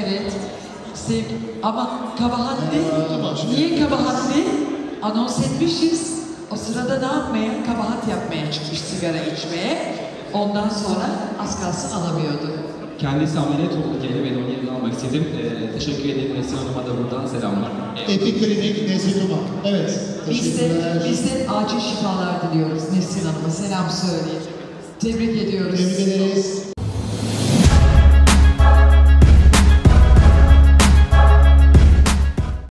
Evet. Ama kabahatli. Niye kabahatli? Anons etmişiz. O sırada ne yapmaya? Kabahat yapmaya çıkmış, sigara içmeye. Ondan sonra az kalsın alamıyordu. Kendisi ameliyat oldu gene, ben onun yerini almak istedim. Teşekkür ederim Nesrin Hanım'a da buradan selamlar. Epiklinik Nesrin Hanım. Evet. Biz de acil şifalar diliyoruz Nesrin Hanım'a. Selam söyleyin. Tebrik ediyoruz. Tebrik ederiz.